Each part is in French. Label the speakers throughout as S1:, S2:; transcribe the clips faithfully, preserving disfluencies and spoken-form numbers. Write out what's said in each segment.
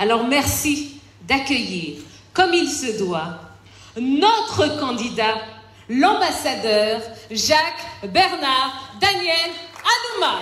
S1: Alors merci d'accueillir, comme il se doit, notre candidat, l'ambassadeur Jacques Bernard Daniel Anouma.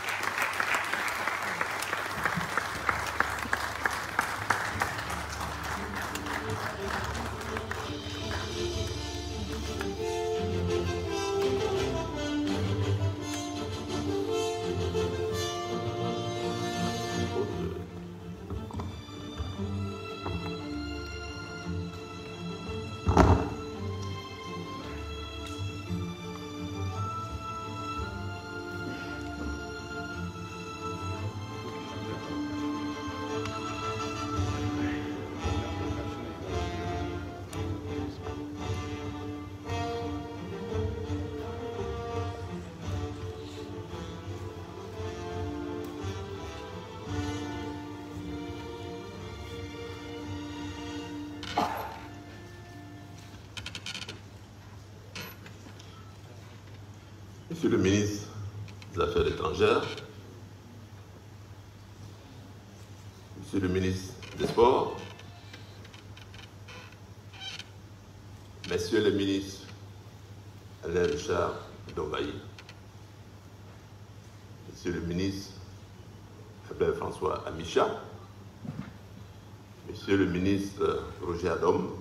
S2: Monsieur le ministre des Affaires étrangères, Monsieur le ministre des Sports, Messieurs les ministres Alain Richard Dombaï, Monsieur le ministre Albert François Amicha, Monsieur le ministre Roger Adom,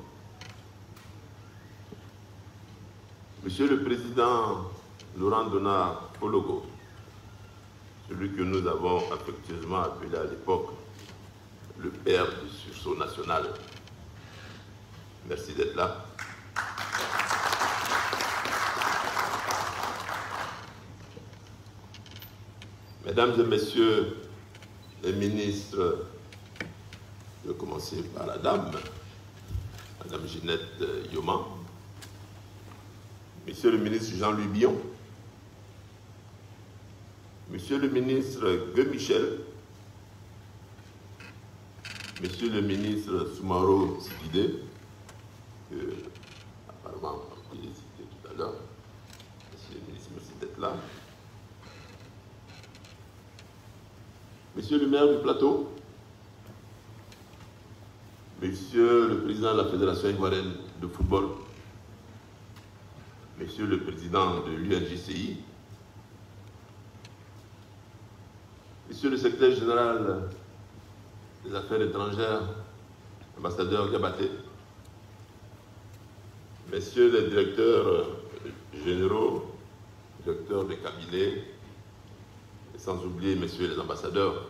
S2: Monsieur le Président Laurent Donard Pologo, celui que nous avons affectueusement appelé à l'époque le père du sursaut national. Merci d'être là. Mesdames et messieurs les ministres, je vais commencer par la dame, Madame Ginette Yoma, Monsieur le ministre Jean-Louis Billon, Monsieur le ministre Guy Michel, Monsieur le ministre Soumaro Sidibé, que apparemment il est cité tout à l'heure, Monsieur le ministre, merci d'être là. Monsieur le maire du plateau, Monsieur le président de la Fédération ivoirienne de football, Monsieur le président de l'U N J C I, Monsieur le secrétaire général des Affaires étrangères, ambassadeur Gabaté, Messieurs les directeurs généraux, directeurs des cabinets, et sans oublier Messieurs les ambassadeurs,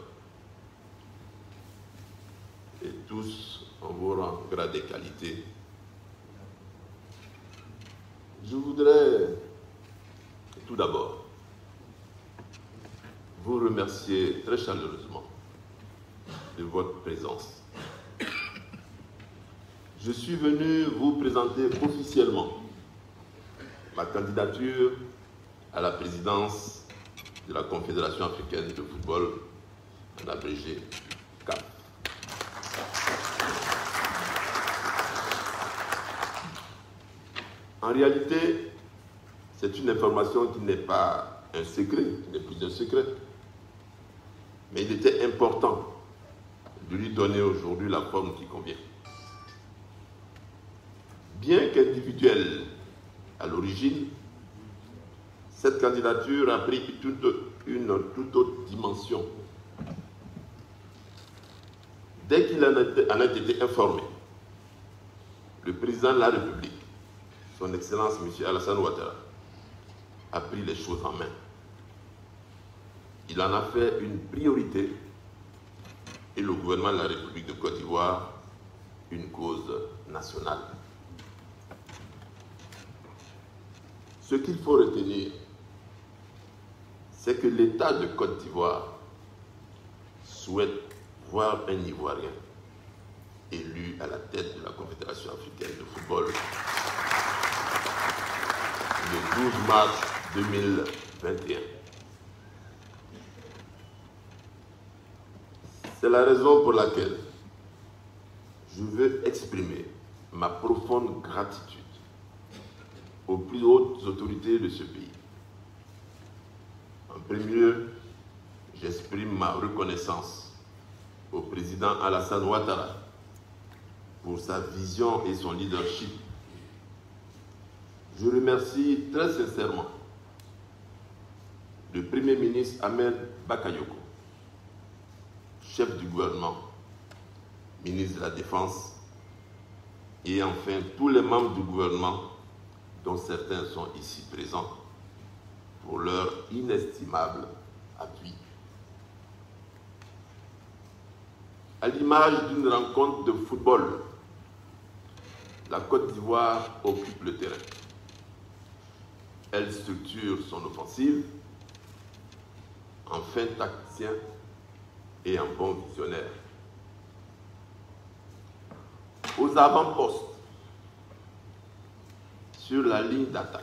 S2: et tous en vos rangs, grades et qualités. Je voudrais tout d'abord vous remercier très chaleureusement de votre présence. Je suis venu vous présenter officiellement ma candidature à la présidence de la Confédération africaine de football, en abrégé C A F. En réalité, c'est une information qui n'est pas un secret, qui n'est plus un secret. Mais il était important de lui donner aujourd'hui la forme qui convient. Bien qu'individuelle à l'origine, cette candidature a pris toute une toute autre dimension. Dès qu'il en a été informé, le président de la République, son Excellence M. Alassane Ouattara, a pris les choses en main. Il en a fait une priorité et le gouvernement de la République de Côte d'Ivoire une cause nationale. Ce qu'il faut retenir, c'est que l'État de Côte d'Ivoire souhaite voir un Ivoirien élu à la tête de la Confédération africaine de football le douze mars deux mille vingt et un. C'est la raison pour laquelle je veux exprimer ma profonde gratitude aux plus hautes autorités de ce pays. En premier lieu, j'exprime ma reconnaissance au président Alassane Ouattara pour sa vision et son leadership. Je remercie très sincèrement le Premier ministre Ahmed Bakayoko, chef du gouvernement, ministre de la Défense, et enfin tous les membres du gouvernement, dont certains sont ici présents, pour leur inestimable appui. À l'image d'une rencontre de football, la Côte d'Ivoire occupe le terrain. Elle structure son offensive en fin tacticien et en bon visionnaire. Aux avant-postes, sur la ligne d'attaque,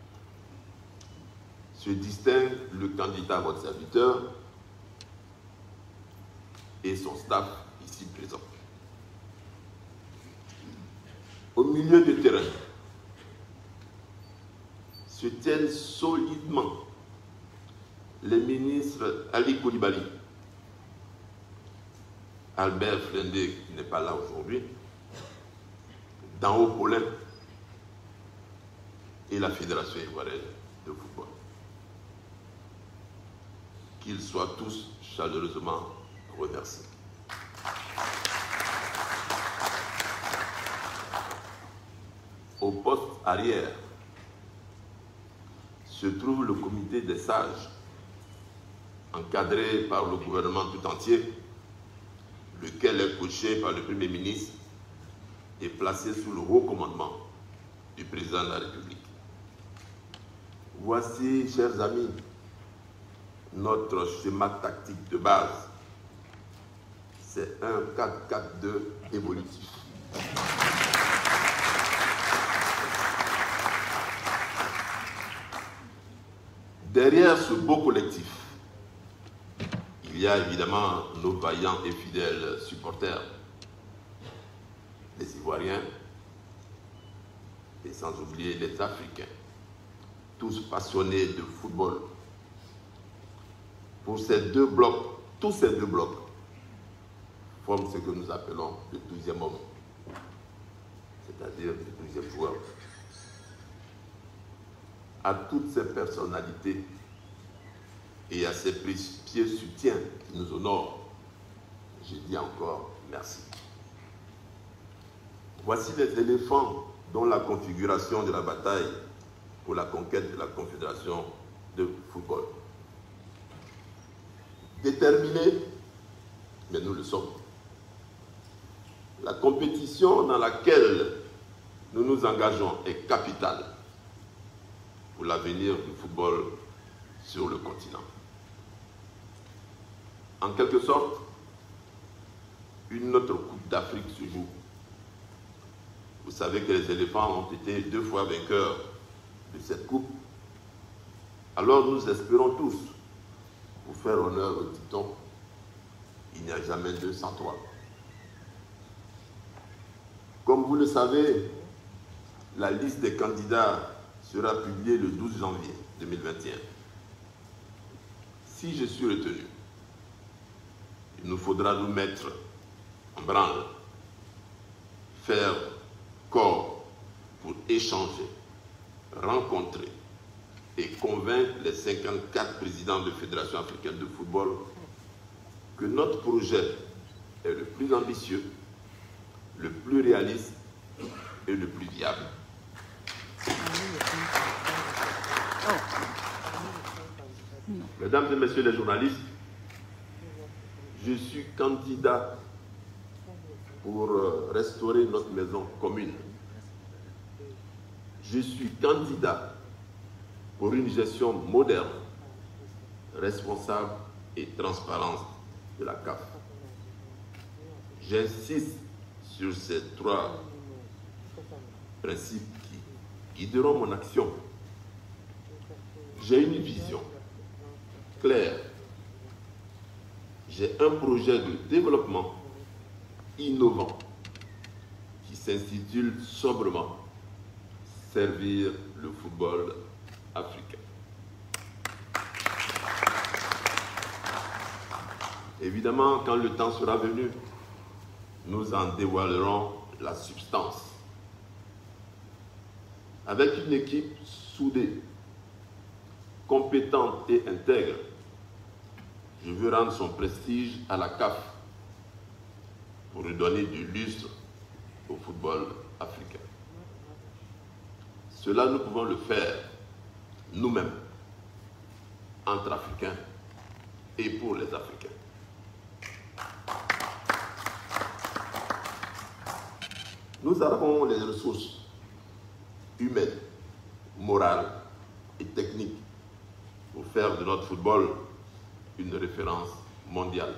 S2: se distingue le candidat à votre serviteur et son staff ici présent. Au milieu du terrain, se tiennent solidement les ministres Ali Koulibaly, Albert Flendé, qui n'est pas là aujourd'hui, Danho Paulin et la Fédération ivoirienne de football. Qu'ils soient tous chaleureusement remerciés. Au poste arrière se trouve le comité des sages, encadré par le gouvernement tout entier, lequel est coaché par le Premier ministre et placé sous le haut commandement du président de la République. Voici, chers amis, notre schéma tactique de base. C'est un quatre quatre deux évolutif. Derrière ce beau collectif, il y a évidemment nos vaillants et fidèles supporters, les Ivoiriens, et sans oublier les Africains, tous passionnés de football. Pour ces deux blocs, tous ces deux blocs forment ce que nous appelons le douzième homme, c'est-à-dire le douzième joueur. À toutes ces personnalités et à ces précieux soutiens qui nous honorent, je dis encore merci. Voici les éléphants dont la configuration de la bataille pour la conquête de la Confédération de football. Déterminés, mais nous le sommes. La compétition dans laquelle nous nous engageons est capitale pour l'avenir du football sur le continent. En quelque sorte, une autre Coupe d'Afrique se joue. Vous savez que les éléphants ont été deux fois vainqueurs de cette coupe. Alors nous espérons tous, pour faire honneur au dicton, il n'y a jamais deux sans trois. Comme vous le savez, la liste des candidats sera publiée le douze janvier deux mille vingt et un. Si je suis retenu, il nous faudra nous mettre en branle, faire corps pour échanger, rencontrer et convaincre les cinquante-quatre présidents de fédérations africaines de football que notre projet est le plus ambitieux, le plus réaliste et le plus viable. Mesdames et messieurs les journalistes, je suis candidat pour restaurer notre maison commune. Je suis candidat pour une gestion moderne, responsable et transparente de la C A F. J'insiste sur ces trois principes qui guideront mon action. J'ai une vision claire. J'ai un projet de développement innovant qui s'intitule sobrement « Servir le football africain ». Évidemment, quand le temps sera venu, nous en dévoilerons la substance. Avec une équipe soudée, compétente et intègre, je veux rendre son prestige à la C A F pour redonner du lustre au football africain. Cela, nous pouvons le faire nous-mêmes, entre Africains et pour les Africains. Nous avons les ressources humaines, morales et techniques pour faire de notre football une référence mondiale.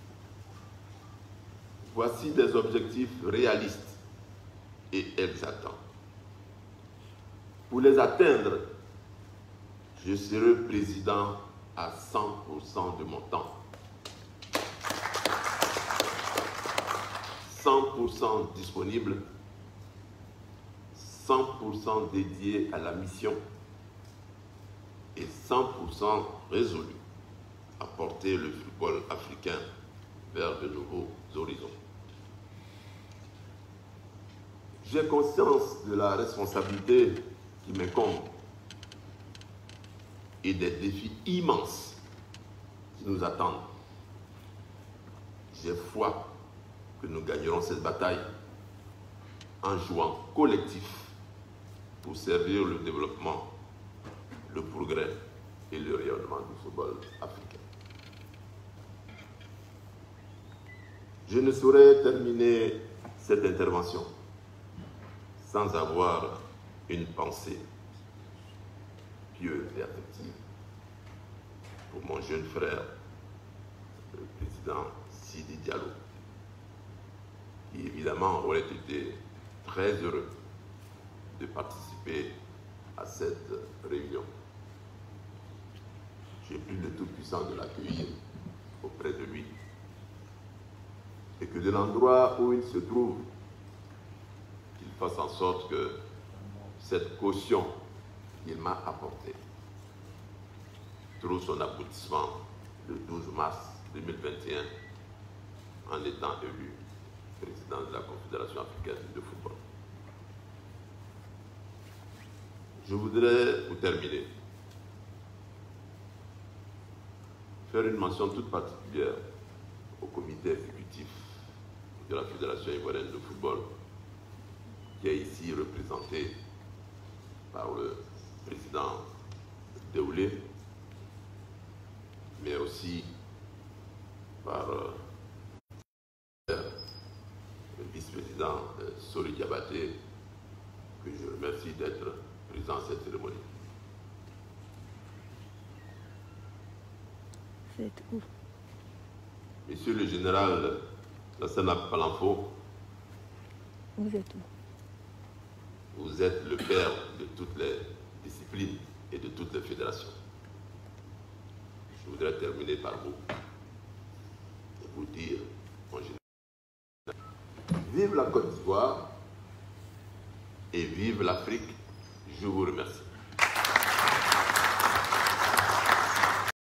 S2: Voici des objectifs réalistes et exaltants. Pour les atteindre, je serai président à cent pour cent de mon temps. cent pour cent disponible, cent pour cent dédié à la mission et cent pour cent résolu à porter le football africain vers de nouveaux horizons. J'ai conscience de la responsabilité qui m'incombe et des défis immenses qui nous attendent. J'ai foi que nous gagnerons cette bataille en jouant collectif pour servir le développement, le progrès et le rayonnement du football africain. Je ne saurais terminer cette intervention sans avoir une pensée pieuse et affective pour mon jeune frère, le président Sidi Diallo, qui évidemment aurait été très heureux de participer à cette réunion. J'ai pris le Tout-Puissant de l'accueillir auprès de lui et que de l'endroit où il se trouve, qu'il fasse en sorte que cette caution qu'il m'a apportée trouve son aboutissement le douze mars deux mille vingt et un en étant élu président de la Confédération africaine de football. Je voudrais, pour terminer, faire une mention toute particulière au comité exécutif de la Fédération ivoirienne de football, qui est ici représenté par le président Déoulé, mais aussi par euh, le vice-président euh, Soli Diabaté, que je remercie d'être présent à cette cérémonie.
S3: C'est où?
S2: Monsieur le général Lassana Palanfo,
S3: Vous êtes où?
S2: vous êtes le père de toutes les disciplines et de toutes les fédérations. Je voudrais terminer par vous et vous dire, mon général, vive la Côte d'Ivoire et vive l'Afrique. Je vous remercie.